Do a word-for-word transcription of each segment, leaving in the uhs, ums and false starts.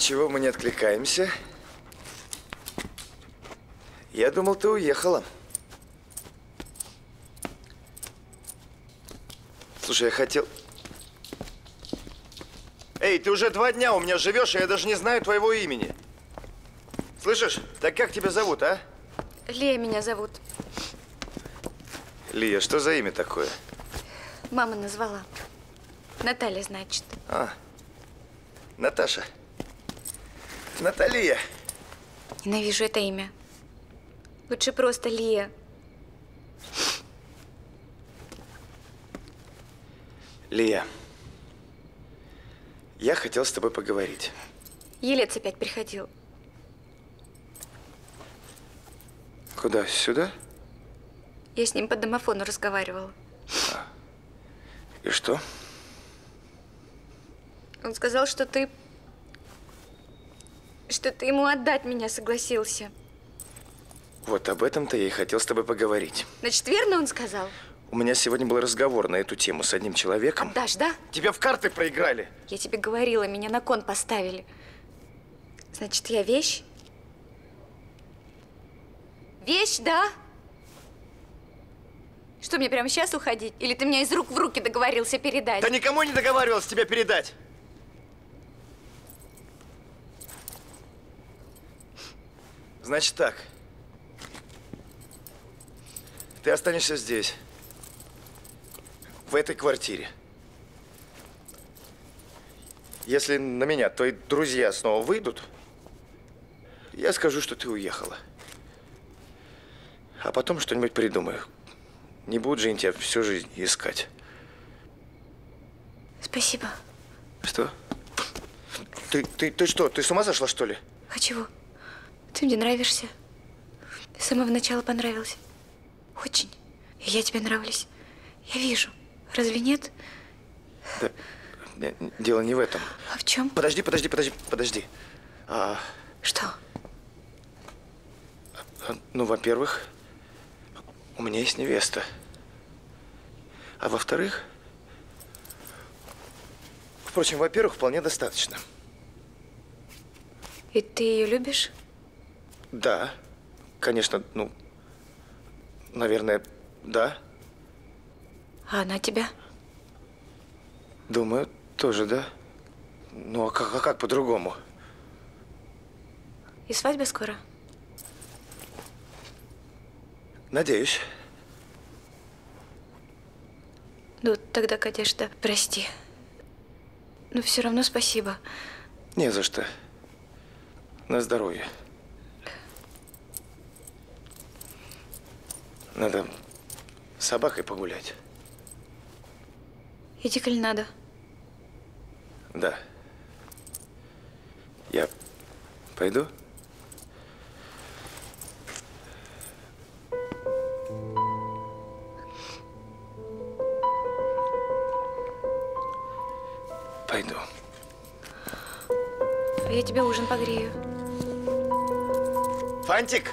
чего мы не откликаемся? Я думал, ты уехала. Слушай, я хотел… Эй, ты уже два дня у меня живешь, и я даже не знаю твоего имени. Слышишь? Так как тебя зовут, а? Лия меня зовут. Лия, что за имя такое? Мама назвала. Наталья, значит. А, Наташа. Наталья. Ненавижу это имя. Лучше просто Лия. Лия, я хотел с тобой поговорить. Елец опять приходил. Куда? Сюда? Я с ним по домофону разговаривала. А. И что? Он сказал, что ты… что ты ему отдать меня согласился. Вот об этом-то я и хотел с тобой поговорить. Значит, верно он сказал? У меня сегодня был разговор на эту тему с одним человеком. Отдашь, да? Тебя в карты проиграли. Я тебе говорила, меня на кон поставили. Значит, я вещь? Вещь, да? Что, мне прямо сейчас уходить? Или ты меня из рук в руки договорился передать? Да никому не договаривался тебя передать. Значит так. Ты останешься здесь. В этой квартире. Если на меня твои друзья снова выйдут, я скажу, что ты уехала. А потом что-нибудь придумаю. Не будут же они тебя всю жизнь искать. Спасибо. Что? Ты, ты, ты что, ты с ума сошла, что ли? А чего? Ты мне нравишься. Ты с самого начала понравился. Очень. И я тебе нравлюсь. Я вижу. Разве нет? Да, дело не в этом. А в чем? Подожди, подожди, подожди, подожди. А, Что? а, ну, во-первых, у меня есть невеста. А во-вторых, впрочем, во-первых, вполне достаточно. И ты ее любишь? Да, конечно, ну, наверное, да. А она тебя? Думаю, тоже, да. Ну, а как, а как по-другому? И свадьба скоро? Надеюсь. Ну, тогда, конечно, прости. Но все равно спасибо. Не за что. На здоровье. Надо с собакой погулять. Иди, коль надо. Да. Я пойду? Пойду. Я тебе ужин погрею. Фантик!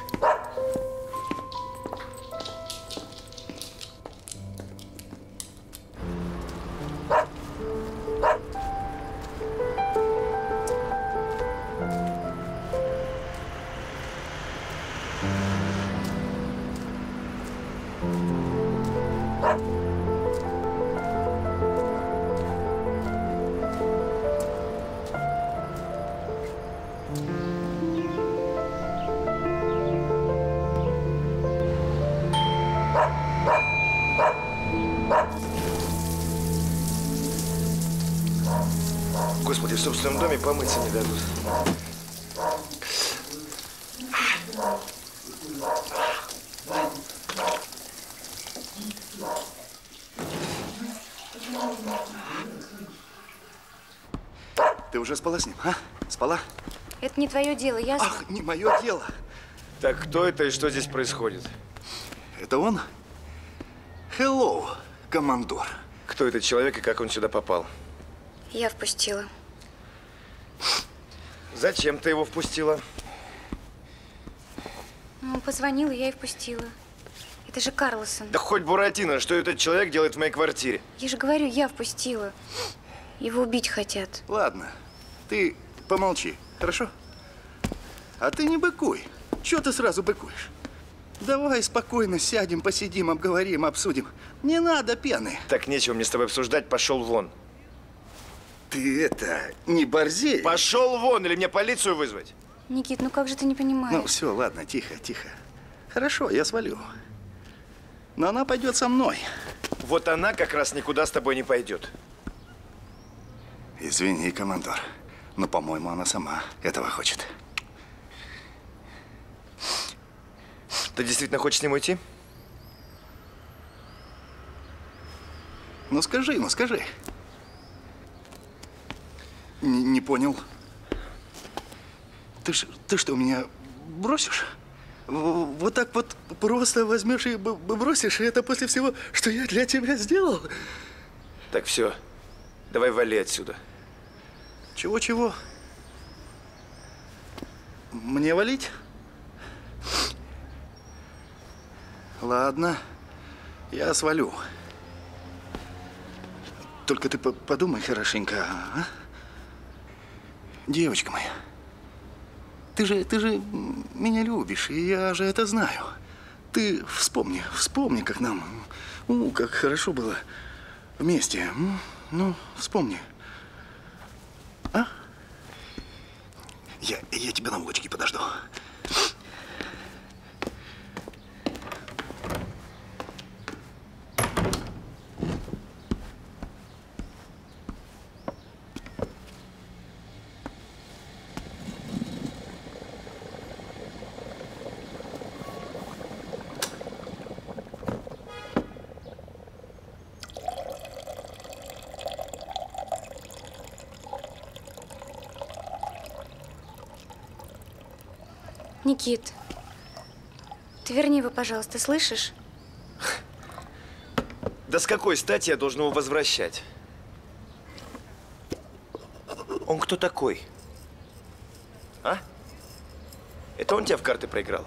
Господи, в собственном доме помыться не дадут. Ты уже спала с ним, а? Спала? Это не твое дело, ясно? Ах, не мое дело. Так кто это и что здесь происходит? Это он? Hello, командор. Кто этот человек и как он сюда попал? Я впустила. Зачем ты его впустила? Он позвонил, и я и впустила. Это же Карлсон. Да хоть Буратино, что этот человек делает в моей квартире? Я же говорю, я впустила. Его убить хотят. Ладно, ты помолчи. Хорошо? А ты не быкуй. Чего ты сразу быкуешь? Давай спокойно сядем, посидим, обговорим, обсудим. Не надо пены. Так нечего мне с тобой обсуждать, пошел вон. Ты это, не борзей. Пошел вон, или мне полицию вызвать? Никит, ну как же ты не понимаешь? Ну, все, ладно, тихо, тихо. Хорошо, я свалю. Но она пойдет со мной. Вот она как раз никуда с тобой не пойдет. Извини, командор, но, по-моему, она сама этого хочет. Ты действительно хочешь с ним уйти? Ну, скажи, ну, скажи. Не, не понял. Ты, ж, ты что, меня бросишь? В- Вот так вот просто возьмешь и б- б- бросишь, и это после всего, что я для тебя сделал? Так, все. Давай вали отсюда. Чего-чего? Мне валить? Ладно, я свалю. Только ты по- подумай хорошенько, а? Девочка моя, ты же, ты же меня любишь, и я же это знаю. Ты вспомни, вспомни, как нам, ну, как хорошо было вместе. М? Ну, вспомни. А? Я, я тебя на улочке подожду. Никит, ты верни его, пожалуйста, слышишь? Да с какой стати я должен его возвращать? Он кто такой? А? Это он тебя в карты проиграл?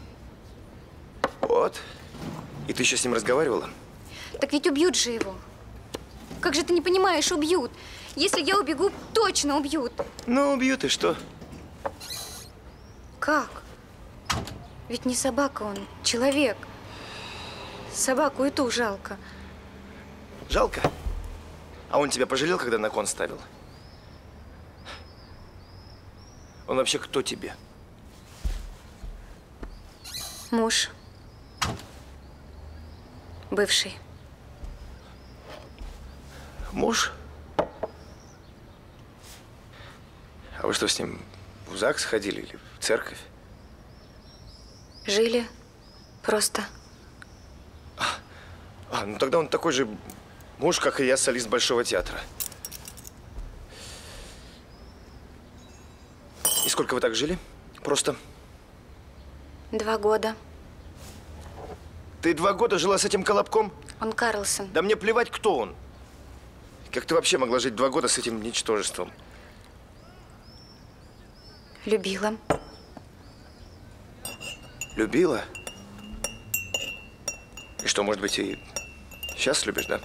Вот. И ты еще с ним разговаривала? Так ведь убьют же его. Как же ты не понимаешь, убьют. Если я убегу, точно убьют. Ну, убьют, и что? Как? Ведь не собака он, человек. Собаку и ту жалко. Жалко? А он тебя пожалел, когда на кон ставил? Он вообще кто тебе? Муж. Бывший. Муж? А вы что, с ним в ЗАГС ходили или в церковь? Жили просто. А, ну тогда он такой же муж, как и я, солист Большого театра. И сколько вы так жили? Просто. Два года. Ты два года жила с этим колобком? Он Карлсон. Да мне плевать, кто он. Как ты вообще могла жить два года с этим ничтожеством? Любила. Любила? И что, может быть, и сейчас любишь, да?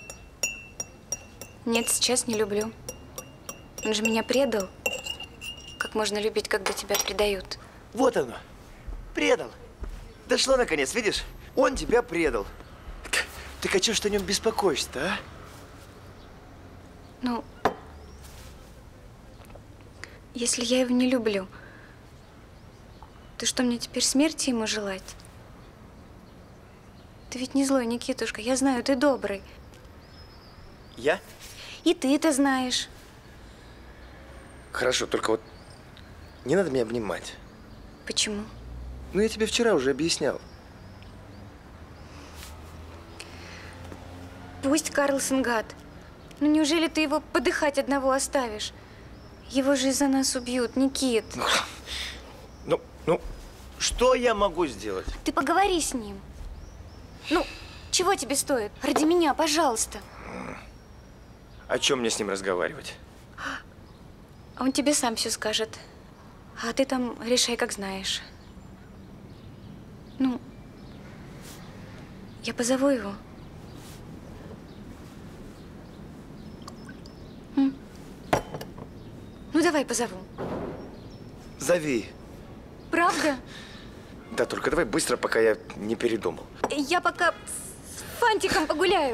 Нет, сейчас не люблю. Он же меня предал. Как можно любить, когда тебя предают? Вот оно. Предал. Дошло наконец, видишь? Он тебя предал. Так, так а чего ж ты о нем беспокоишься-то, а? Ну, если я его не люблю, то что мне теперь смерти ему желать? Ты ведь не злой, Никитушка, я знаю, ты добрый. Я? И ты это знаешь. Хорошо, только вот не надо меня обнимать. Почему? Ну, я тебе вчера уже объяснял. Пусть Карлсон гад. Но неужели ты его подыхать одного оставишь? Его же из-за нас убьют, Никит. Ну, ну, что я могу сделать? Ты поговори с ним. Ну, чего тебе стоит? Ради меня, пожалуйста. О чем мне с ним разговаривать? А он тебе сам все скажет. А ты там решай, как знаешь. Ну, я позову его. М? Ну, давай позову. Зови. Правда? Да, только давай быстро, пока я не передумал. Я пока с Фантиком погуляю.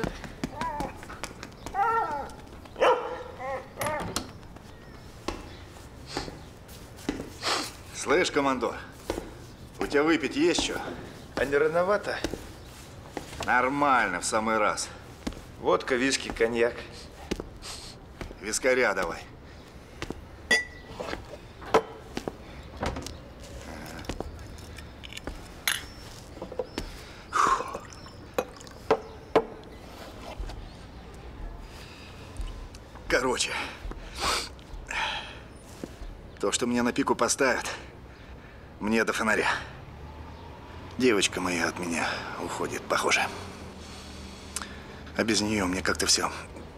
Слышь, командор, у тебя выпить есть что? А не рановато? Нормально, в самый раз. Водка, виски, коньяк. Вискаря давай. Короче, то, что меня на пику поставят, мне до фонаря. Девочка моя от меня уходит, похоже. А без нее мне как-то все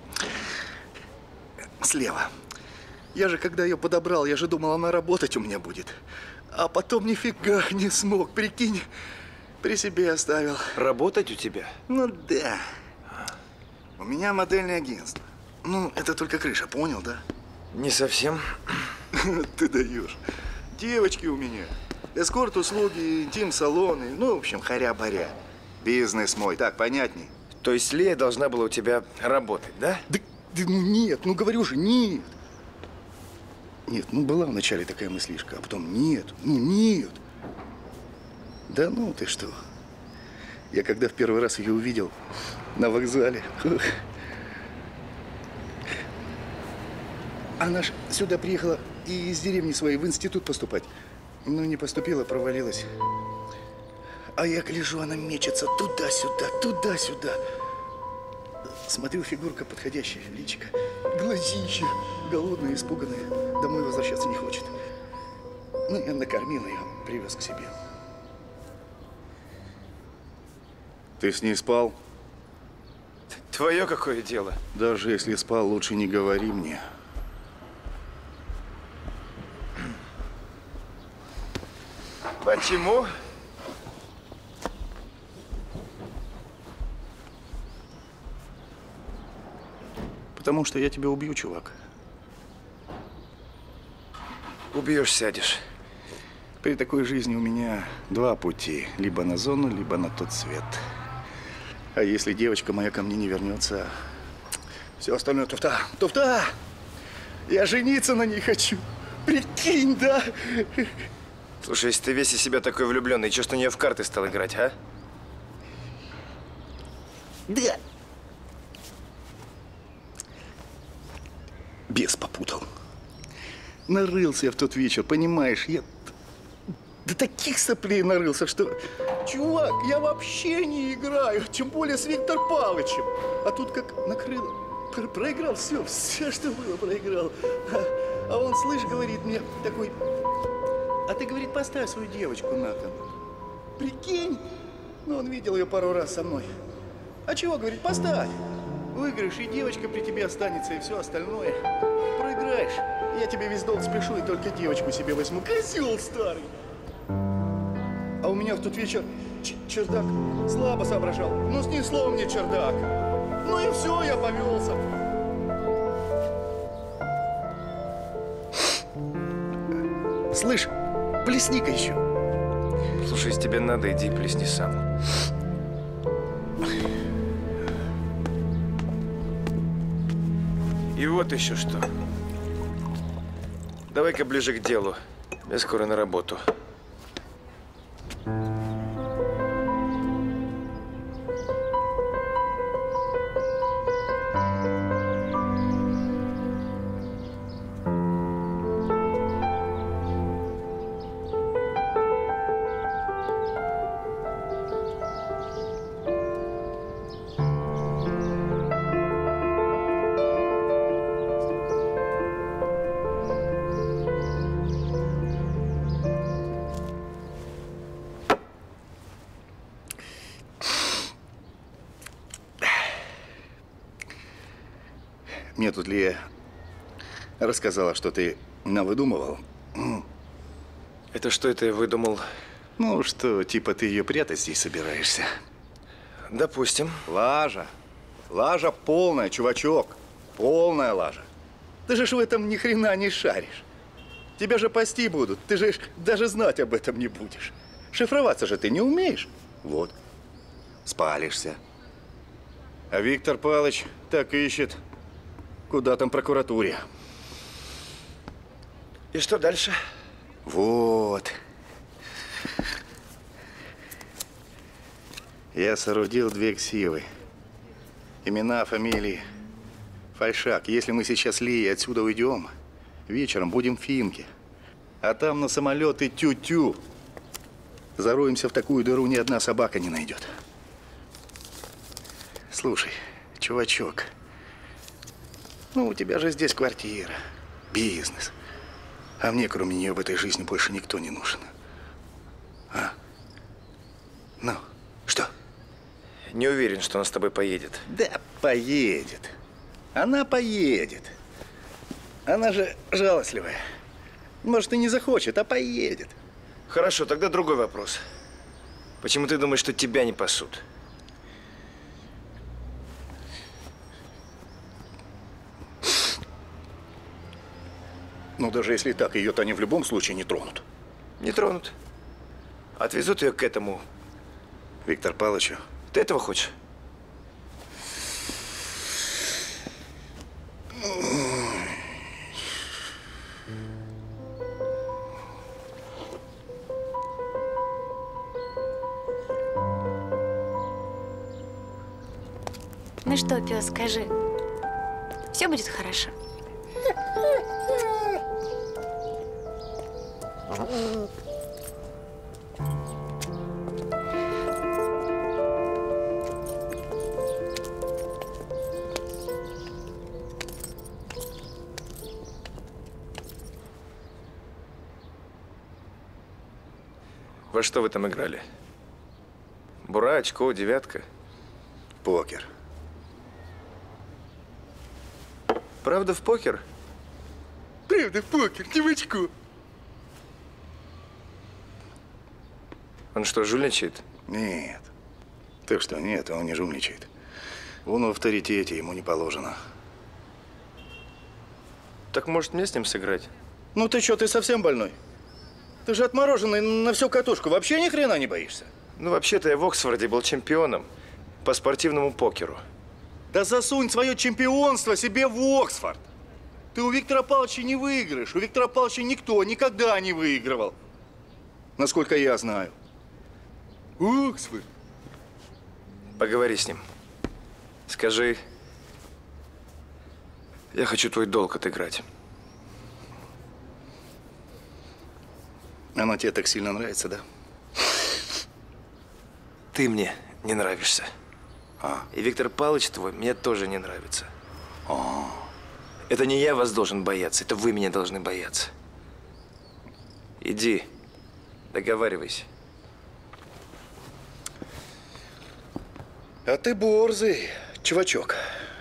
слева. Я же, когда ее подобрал, я же думал, она работать у меня будет. А потом нифига не смог, прикинь, при себе оставил. Работать у тебя? Ну да. У меня модельное агентство. Ну, это только крыша, понял, да? Не совсем. Ты даешь. Девочки у меня. Эскорт-услуги, интим-салоны. Ну, в общем, харя-баря. Бизнес мой. Так, понятней? То есть Лея должна была у тебя работать, да? Да, да ну нет, ну говорю же, нет. Нет, ну была вначале такая мыслишка, а потом нет, ну нет. Да ну ты что. Я когда в первый раз ее увидел на вокзале. Она ж сюда приехала и из деревни своей в институт поступать. Ну, не поступила, провалилась. А я гляжу, она мечется туда-сюда, туда-сюда. Смотрю, фигурка подходящая, личико. Глазища голодная, испуганная. Домой возвращаться не хочет. Ну, я накормил ее, привез к себе. Ты с ней спал? Твое какое дело? Даже если спал, лучше не говори мне. Почему? Потому что я тебя убью, чувак. Убьешь, сядешь. При такой жизни у меня два пути. Либо на зону, либо на тот свет. А если девочка моя ко мне не вернется, все остальное туфта. Туфта! Я жениться на ней хочу. Прикинь, да? Слушай, если ты весь из себя такой влюбленный, чё, что на нее в карты стал играть, а? Да. Бес попутал. Нарылся я в тот вечер, понимаешь? Я до таких соплей нарылся, что... Чувак, я вообще не играю, тем более с Виктором Павловичем. А тут как накрыло. Про проиграл все, все, что было, проиграл. А, а он, слышь, говорит мне такой... А ты, говорит, поставь свою девочку на кон. Прикинь? Ну, он видел ее пару раз со мной. А чего, говорит, поставь. Выиграешь, и девочка при тебе останется, и все остальное. Проиграешь, я тебе весь долг спешу, и только девочку себе возьму. Козел старый. А у меня в тот вечер чердак слабо соображал. Ну, снесло мне чердак. Ну и все, я повелся. Слышь, плесни-ка еще. Слушай, если тебе надо, иди плесни сам. И вот еще что. Давай-ка ближе к делу. Я скоро на работу. Мне тут Лия рассказала, что ты навыдумывал. Это что это я выдумал? Ну, что, типа, ты ее прятать здесь собираешься. Допустим. Лажа. Лажа полная, чувачок. Полная лажа. Ты же ж в этом ни хрена не шаришь. Тебя же пасти будут. Ты же даже знать об этом не будешь. Шифроваться же ты не умеешь. Вот. Спалишься. А Виктор Павлович так ищет. Куда там прокуратуре. И что дальше? Вот. Я соорудил две ксивы. Имена, фамилии. Фальшак. Если мы сейчас с Лией отсюда уйдем, вечером будем в Финке. А там на самолеты тю-тю. Зароемся в такую дыру, ни одна собака не найдет. Слушай, чувачок, ну у тебя же здесь квартира, бизнес. А мне, кроме нее, в этой жизни больше никто не нужен. А? Ну, что? Не уверен, что она с тобой поедет. Да, поедет. Она поедет. Она же жалостливая. Может, и не захочет, а поедет. Хорошо, тогда другой вопрос. Почему ты думаешь, что тебя не пасут? Ну, даже если так, ее-то они в любом случае не тронут. Не тронут. Отвезут ее к этому. Виктор Павловичу. Ты этого хочешь? Ну что, пес, скажи, все будет хорошо? Во что вы там играли? Бура, очко, девятка? Покер. Правда в покер? Правда в покер, девочку. Он что, жульничает? Нет. Ты что, нет, он не жульничает. Он в авторитете, ему не положено. Так может мне с ним сыграть? Ну ты что, ты совсем больной? Ты же отмороженный на всю катушку. Вообще ни хрена не боишься? Ну, вообще-то я в Оксфорде был чемпионом по спортивному покеру. Да засунь свое чемпионство себе в Оксфорд. Ты у Виктора Павловича не выиграешь. У Виктора Павловича никто никогда не выигрывал. Насколько я знаю. Оксфорд. Поговори с ним. Скажи, я хочу твой долг отыграть. Она тебе так сильно нравится, да? Ты мне не нравишься. А. И Виктор Павлович твой мне тоже не нравится. А. Это не я вас должен бояться, это вы меня должны бояться. Иди, договаривайся. А ты борзый, чувачок.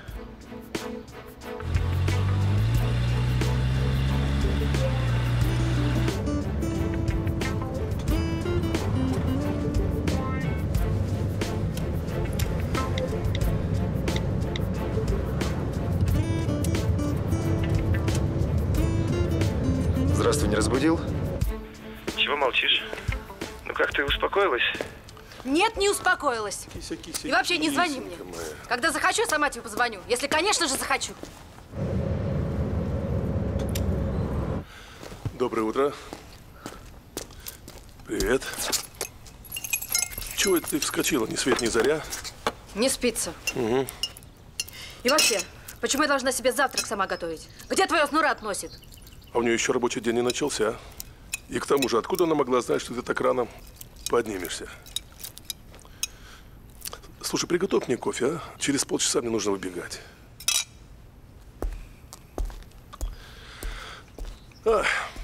Здравствуй, не разбудил? Чего молчишь? Ну как, ты успокоилась? Нет, не успокоилась. Кися, кися, И вообще не звони кисенька мне. моя. Когда захочу, сама тебе позвоню. Если, конечно же, захочу. Доброе утро. Привет. Чего это ты вскочила, ни свет, ни заря? Не спится. Угу. И вообще, почему я должна себе завтрак сама готовить? Где твоя Снурат носит? А у нее еще рабочий день не начался. И к тому же, откуда она могла знать, что ты так рано поднимешься? Слушай, приготовь мне кофе, а? Через полчаса мне нужно выбегать. А.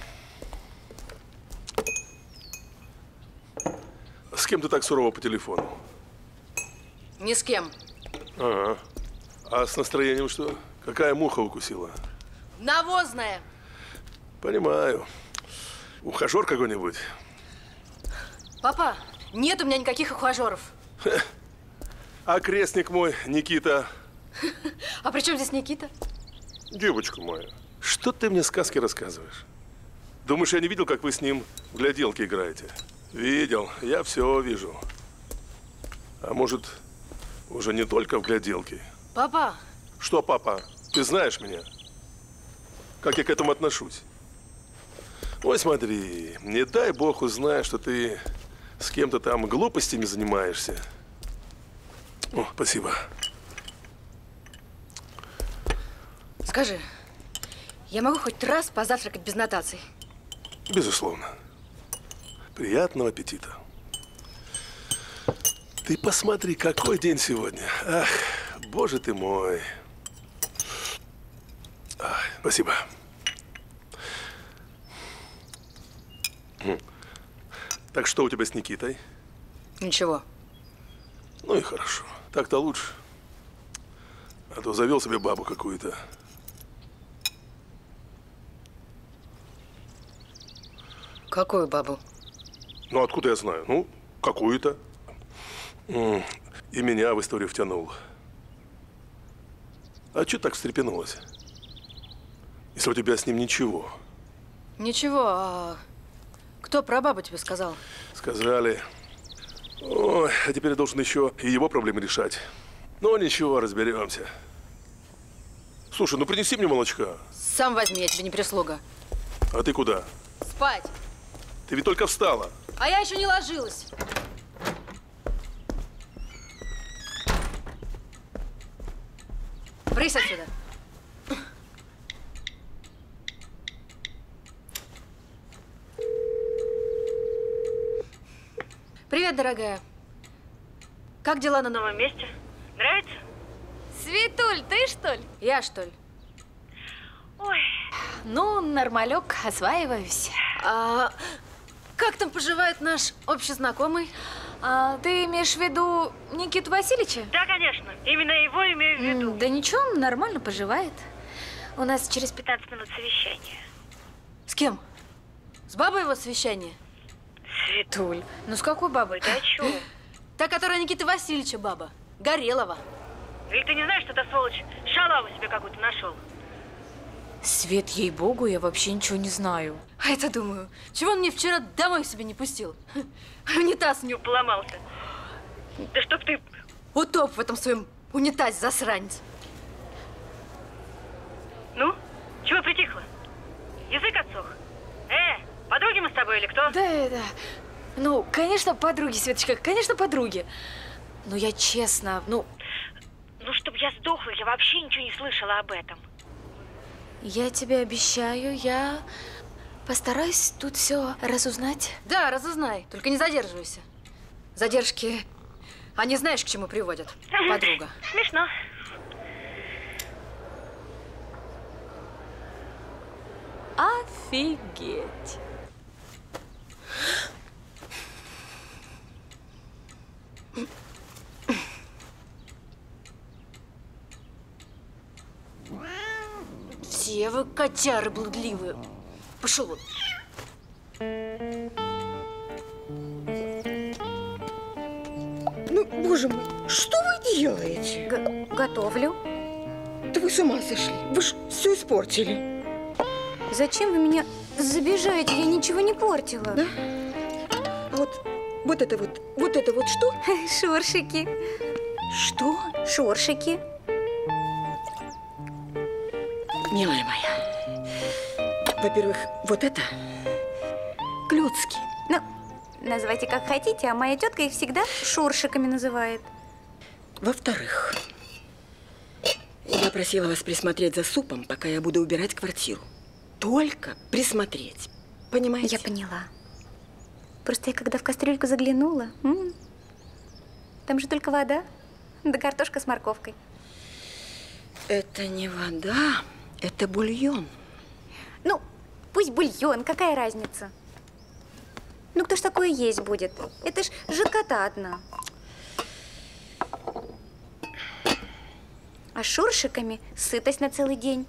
С кем ты так сурово по телефону? Ни с кем. Ага. А с настроением что? Какая муха укусила? Навозная. Понимаю. Ухажер какой-нибудь? Папа, нет у меня никаких ухажеров. А крестник мой, Никита? А при чем здесь Никита? Девочка моя, что ты мне сказки рассказываешь? Думаешь, я не видел, как вы с ним в гляделки играете? Видел, я все вижу. А может, уже не только в гляделки? Папа! Что, папа? Ты знаешь меня? Как я к этому отношусь? Ой, смотри, не дай бог узнай, что ты с кем-то там глупостями занимаешься. О, спасибо. Скажи, я могу хоть раз позавтракать без нотаций? Безусловно. Приятного аппетита. Ты посмотри, какой день сегодня. Ах, боже ты мой. Ах, спасибо. Так что у тебя с Никитой? Ничего. Ну и хорошо. Так-то лучше. А то завел себе бабу какую-то. Какую бабу? Ну, откуда я знаю? Ну, какую-то. И меня в историю втянул. А что так встрепенулась? Если у тебя с ним ничего? Ничего, а кто про бабу тебе сказал? Сказали. Ой, а теперь я должен еще и его проблемы решать. Ну, ничего, разберемся. Слушай, ну принеси мне молочка. Сам возьми, я тебе не прислуга. А ты куда? Спать. Ты ведь только встала. А я еще не ложилась. Брысь отсюда. Привет, дорогая. Как дела на новом месте? Нравится? Светуль, ты что ли? Я, что ли? Ой. Ну, нормалек, осваиваюсь. А как там поживает наш общий знакомый? А, ты имеешь в виду Никиту Васильевича? Да, конечно. Именно его имею в виду. М, Да ничего, он нормально поживает. У нас через пятнадцать минут совещания. С кем? С бабой его совещание? Светуль. Ну, с какой бабой? Ты о чем? Та, которая Никиты Васильевича баба. Горелова. Или ты не знаешь, что эта сволочь шалаву себе какую-то нашел? Свет, ей-богу, я вообще ничего не знаю. А это думаю, чего он мне вчера домой к себе не пустил? Унитаз не Поломался. Да чтоб ты... утоп в этом своем унитазе, засранец. Ну, чего притихла? Язык отсох? Э, подруги мы с тобой или кто? Да, да. Ну, конечно, подруги, Светочка, конечно, подруги. Но я честно, ну, Ну, чтоб я сдохла, я вообще ничего не слышала об этом. я тебе обещаю, я постараюсь тут все разузнать. Да, разузнай, только не задерживайся. Задержки, они знаешь, к чему приводят, подруга. Смешно. Офигеть. Все вы котяры блудливые. Пошел вон. Ну, боже мой, что вы делаете? Г- готовлю. Да вы с ума сошли. Вы ж все испортили. Зачем вы меня забежаете? Я ничего не портила. Да? А вот, вот это вот, вот это вот что? Шоршики. Что? Шоршики. Милая моя, во-первых, вот это клёцки. Ну, называйте как хотите, а моя тетка их всегда шоршиками называет. Во-вторых, я просила вас присмотреть за супом, пока я буду убирать квартиру. Только присмотреть. Понимаете? Я поняла. Просто я когда в кастрюльку заглянула, м, там же только вода, да картошка с морковкой. Это не вода, это бульон. Ну, пусть бульон, какая разница? Ну, кто ж такое есть будет? Это ж жидкота одна. А шуршиками сытость на целый день.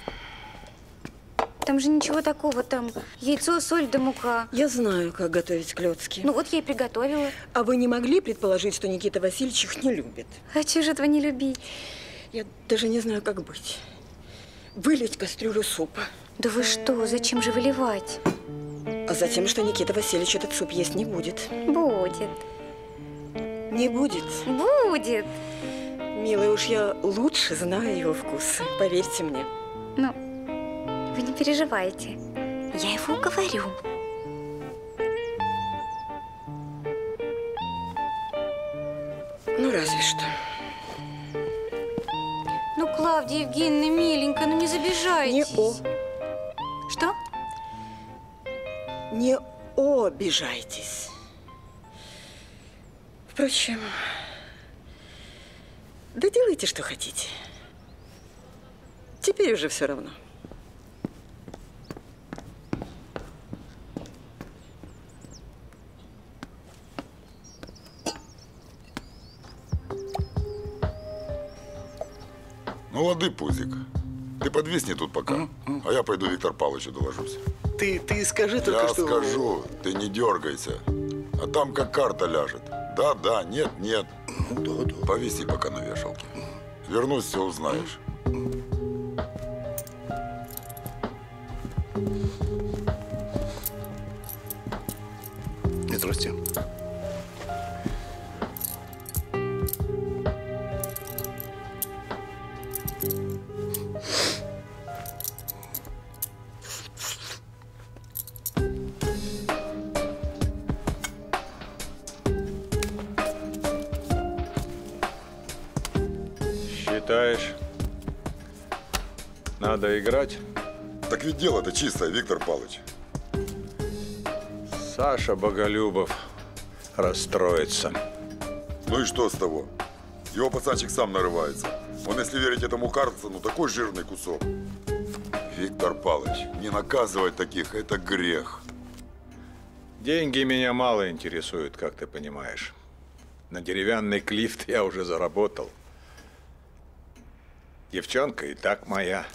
Там же ничего такого, там яйцо, соль да мука. Я знаю, как готовить клёцки. Ну вот я и приготовила. А вы не могли предположить, что Никита Васильевич их не любит? А чего же этого не любить? Я даже не знаю, как быть. Вылить кастрюлю супа, Да вы что, зачем же выливать? А затем, что Никита Васильевич этот суп есть не будет. Будет. Не будет? Будет. Милая, уж я лучше знаю его вкус. Поверьте мне. Ну, вы не переживайте. Я его уговорю. Ну, разве что. Ну, Клавдия Евгеньевна, миленькая, ну не забежайтесь. Не о. Что? Не обижайтесь. Впрочем, да делайте, что хотите. Теперь уже все равно. Ну, лады, Пузик. Ты подвисни тут пока, а я пойду Виктор Павловичу доложусь. Ты, ты скажи только, Я что… скажу, ты не дергайся. А там как карта ляжет. Да, да, нет, нет. Ну, да, да. Повиси пока на вешалке. Вернусь, все узнаешь. Здрасте. Считаешь, надо играть? Так ведь дело-то чистое, Виктор Павлович. Саша Боголюбов расстроится. Ну и что с того? Его пацанчик сам нарывается. Он, если верить этому Карлсону, такой жирный кусок. Виктор Павлович, не наказывать таких – это грех. Деньги меня мало интересуют, как ты понимаешь. На деревянный клифт я уже заработал. Девчонка и так моя.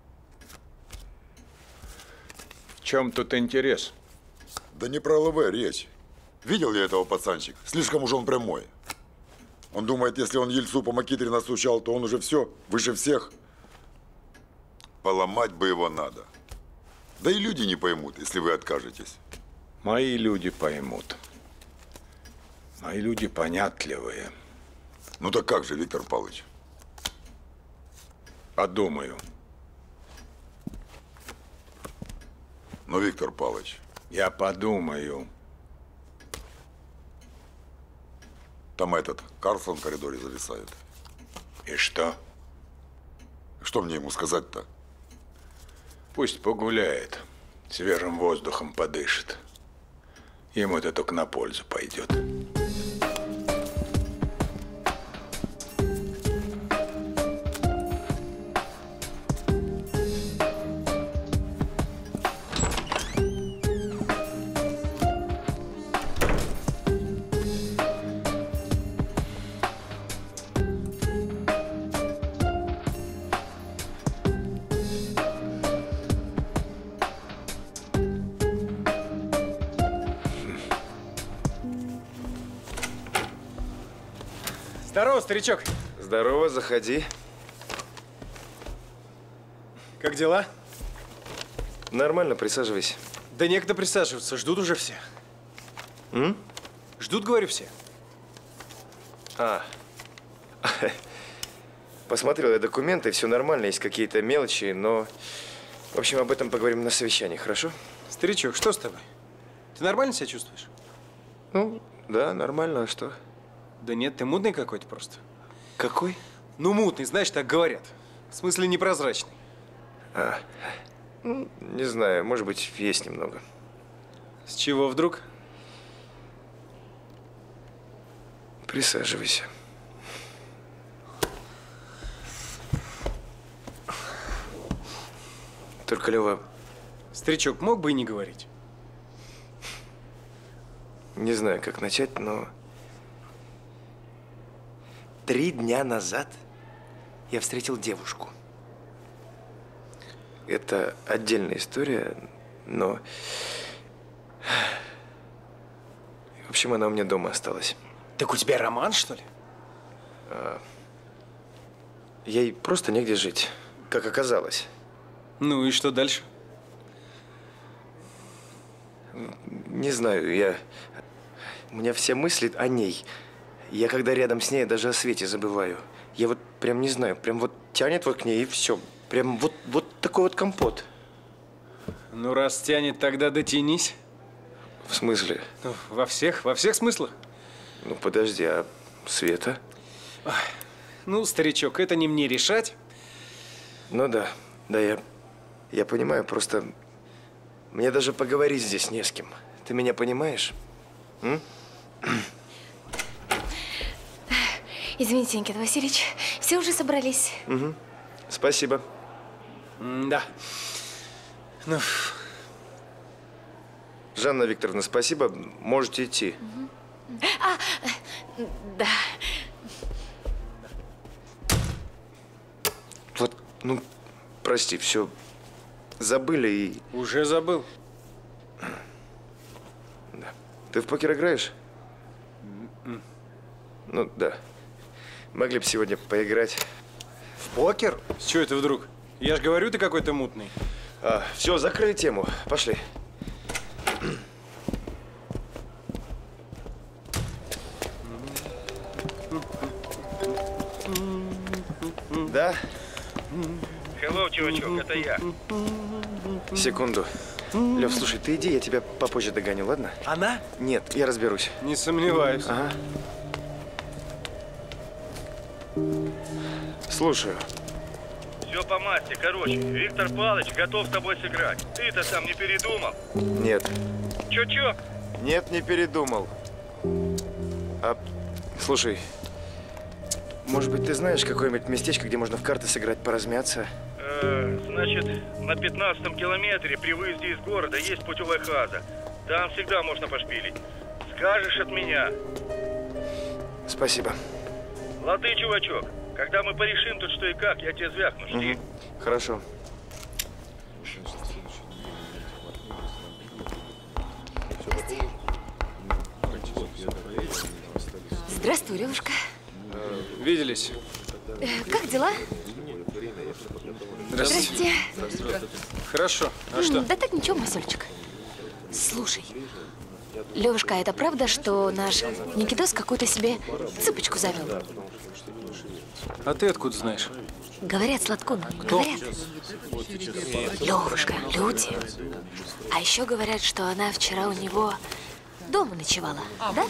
В чем тут интерес? Да не про ЛВ речь. Видел я этого пацанчика? Слишком уж он прямой. Он думает, если он Ельцу по Макитре настучал, то он уже все, выше всех. Поломать бы его надо. Да и люди не поймут, если вы откажетесь. Мои люди поймут. Мои люди понятливые. Ну так как же, Виктор Павлович? Подумаю. Ну, Виктор Павлович. Я подумаю. Там этот Карлсон в коридоре зависает. И что? Что мне ему сказать-то? Пусть погуляет, свежим воздухом подышит. Ему это только на пользу пойдет. Здорово, старичок. Здорово, заходи. Как дела? Нормально, присаживайся. Да некогда присаживаться, ждут уже все. М? Ждут, говорю, все. А. Посмотрел я документы, все нормально, есть какие-то мелочи, но… В общем, об этом поговорим на совещании, хорошо? Старичок, что с тобой? Ты нормально себя чувствуешь? Ну, да, нормально, а что? Да нет, ты мутный какой-то просто. Какой? Ну, мутный, знаешь, так говорят. В смысле, непрозрачный. А, ну, не знаю, может быть, есть немного. С чего вдруг? Присаживайся. Только, Лёва… Старичок, мог бы и не говорить. Не знаю, как начать, но… Три дня назад я встретил девушку. Это отдельная история, но… В общем, она у меня дома осталась. Так у тебя роман, что ли? А, ей просто негде жить, как оказалось. Ну и что дальше? Не знаю, я… У меня все мысли о ней. Я когда рядом с ней, я даже о Свете забываю. Я вот прям не знаю, прям вот тянет вот к ней и все. Прям вот, вот такой вот компот. Ну, раз тянет, тогда дотянись. В смысле? Ну, во всех, во всех смыслах. Ну, подожди, а Света? Ой, ну, старичок, это не мне решать. Ну да, да, я, я понимаю, просто мне даже поговорить здесь не с кем. Ты меня понимаешь? М? Извините, Никита Васильевич, все уже собрались. Угу. Спасибо. М да. Ну. Жанна Викторовна, спасибо. Можете идти. Угу. А, да. Вот, ну, прости, все забыли и… Уже забыл. Да. Ты в покер играешь? Mm-mm. Ну, да. Могли бы сегодня поиграть. В покер? С чего это вдруг? Я же говорю, ты какой-то мутный. А, все, закрыли тему. Пошли. Да? Hello, чувачок, это я. Секунду. Лев, слушай, ты иди, я тебя попозже догоню, ладно? Она? Нет, я разберусь. Не сомневаюсь. Ага. Слушаю. Все по масти, короче. Виктор Павлович готов с тобой сыграть. Ты-то сам не передумал? Нет. Чё-чё? Нет, не передумал. А, слушай, может быть, ты знаешь какое-нибудь местечко, где можно в карты сыграть, поразмяться? Э, значит, на пятнадцатом километре при выезде из города есть путевая хаза. Там всегда можно пошпилить. Скажешь от меня. Спасибо. Лады, чувачок. Когда мы порешим тут что и как, я тебе звякну. Жди. Угу. Хорошо. Здравствуй, Левушка. Виделись. Э, как дела? Здравствуйте. Здрасте. Хорошо. А что? Да так ничего, Масюлечка. Слушай, Левушка, это правда, что наш Никитос какую-то себе цыпочку завел? А ты откуда знаешь? Говорят, Сладкон, говорят. Левушка, люди. А еще говорят, что она вчера у него дома ночевала, да?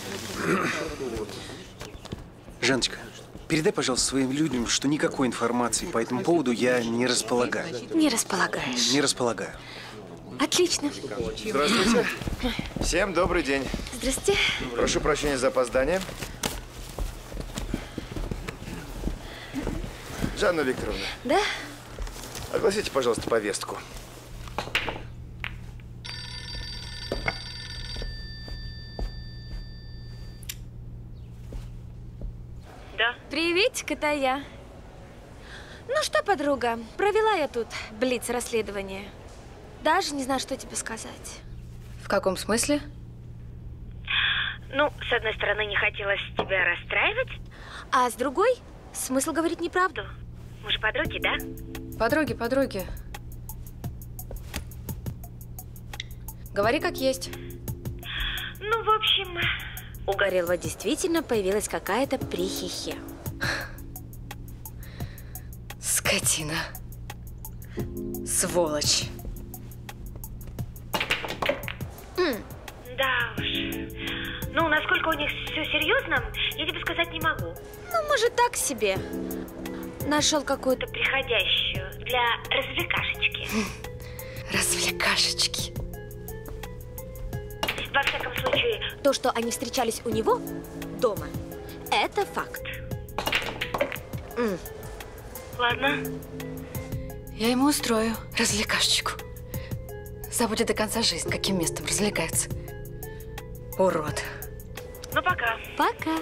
Жанночка, передай, пожалуйста, своим людям, что никакой информации по этому поводу я не располагаю. Не располагаешь. Не располагаю. Отлично. Здравствуйте. Всем добрый день. Здрасте. Прошу прощения за опоздание. Жанна Викторовна. Да? Огласите, пожалуйста, повестку. Да. Приветик, это я. Ну что, подруга, провела я тут блиц-расследование. Даже не знаю, что тебе сказать. В каком смысле? Ну, с одной стороны, не хотелось тебя расстраивать. А с другой, смысл говорить неправду. Мы же подруги, да? Подруги, подруги. Говори как есть. Ну, в общем… У Горелого действительно появилась какая-то прихихе. Скотина. Сволочь. Да уж. Ну, насколько у них все серьезно, я тебе сказать не могу. Ну, может, так себе. Нашел какую-то приходящую для развлекашечки. Развлекашечки. Во всяком случае, то, что они встречались у него дома, это факт. М. Ладно. Я ему устрою развлекашечку. Забудет до конца жизни, каким местом развлекается. Урод. Ну, пока. Пока.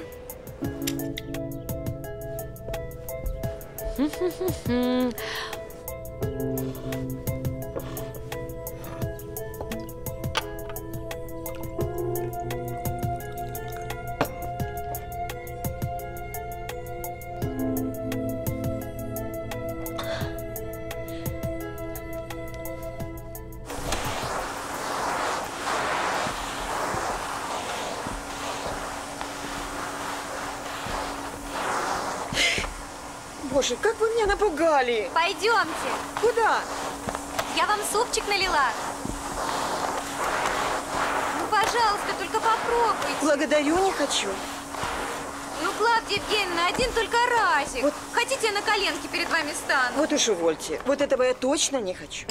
Боже, как вы меня напугали! Пойдемте. Куда? Я вам супчик налила. Ну, пожалуйста, только попробуйте. Благодарю, не хочу. Ну, Клавдия Евгеньевна, один только разик. Вот. Хотите, я на коленке перед вами стану? Вот уж увольте. Вот этого я точно не хочу.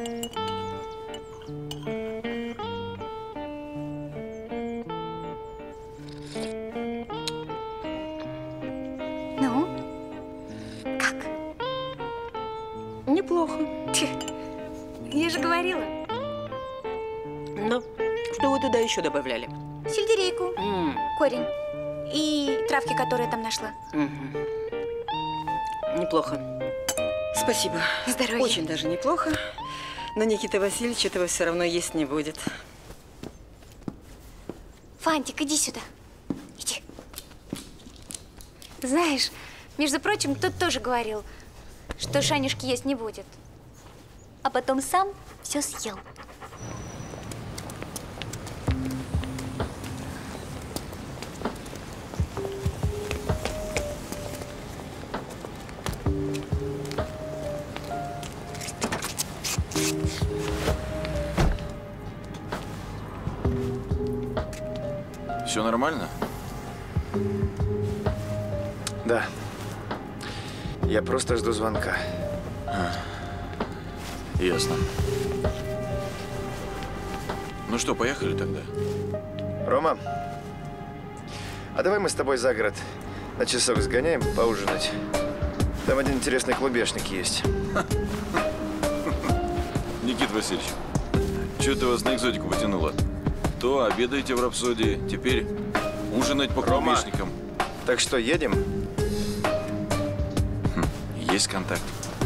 Ну? Как? Неплохо. Я же говорила. Ну, что вы туда еще добавляли? Сельдерейку, М, корень и травки, которые я там нашла. мгм. Неплохо. Спасибо. Здоровья. Очень даже неплохо. Но Никита Васильевич этого все равно есть не будет. Фантик, иди сюда. Иди. Знаешь, между прочим, кто-то тоже говорил, что Шанюшки есть не будет. А потом сам все съел. Все нормально? Да. Я просто жду звонка. А, ясно. Ну что, поехали тогда? Рома, а давай мы с тобой за город на часок сгоняем поужинать. Там один интересный клубешник есть. Никит Васильевич, что-то вас на экзотику потянуло. То обедаете в Рапсодии, теперь ужинать по Рома, клубешникам. Так что, едем? Хм, есть контакт.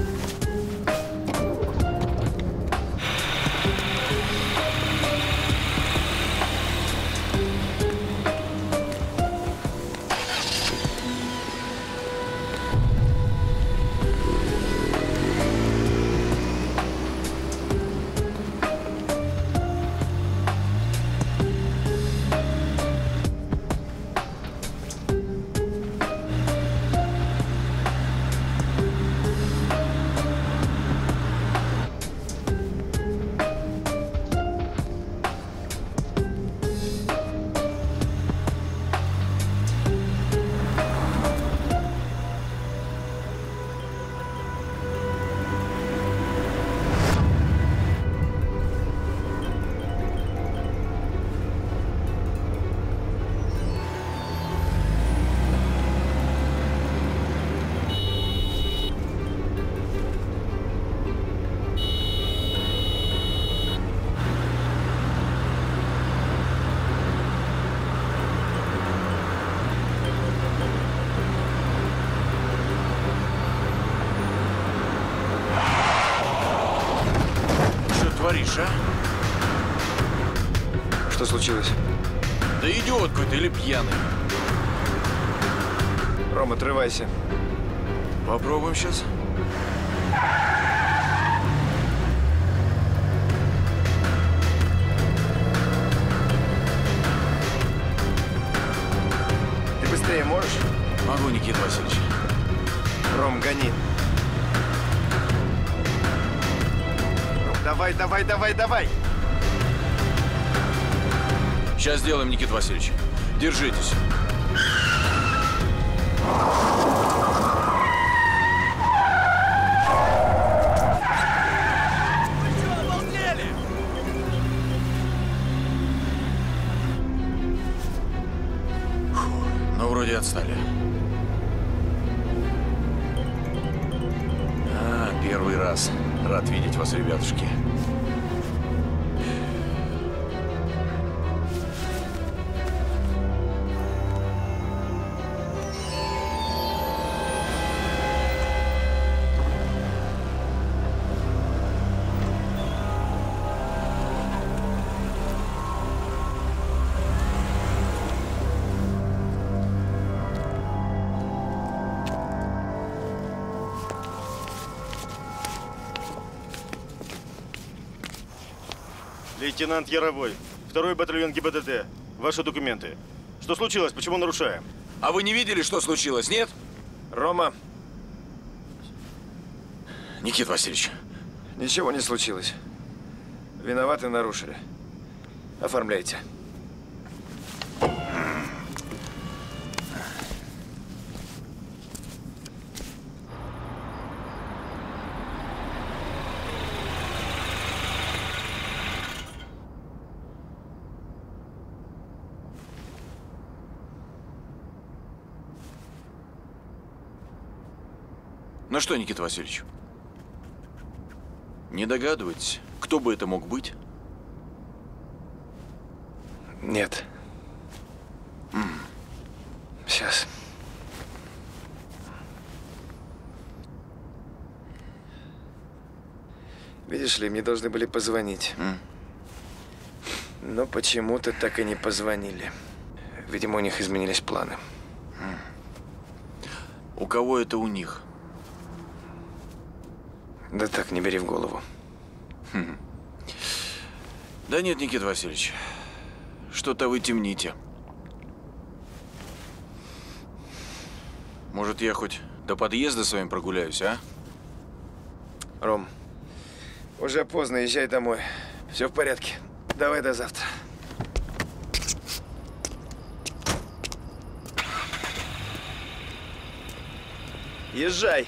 Творишь, а? Что случилось? Да идиот какой-то или пьяный. Ром, отрывайся. Попробуем сейчас. Ты быстрее можешь? Могу, Никита Васильевич. Ром, гони. Давай, давай, давай, давай! Сейчас сделаем, Никита Васильевич. Держитесь. Фу, ну, вроде отстали. А, первый раз. Рад видеть вас, ребятушки. Лейтенант Яровой, второй батальон ГИБДД. Ваши документы. Что случилось? Почему нарушаем? А вы не видели, что случилось, нет? Рома, Никита Васильевич. Ничего не случилось. Виноваты, нарушили. Оформляйте. Ну что, Никита Васильевич, не догадываетесь, кто бы это мог быть? Нет. Mm. Сейчас. Видишь ли, мне должны были позвонить. Mm. Но почему-то так и не позвонили. Видимо, у них изменились планы. Mm. У кого это у них? Да так, не бери в голову. Хм. Да нет, Никита Васильевич, что-то вы темните. Может, я хоть до подъезда с вами прогуляюсь, а? Ром, уже поздно, езжай домой. Все в порядке. Давай до завтра. Езжай.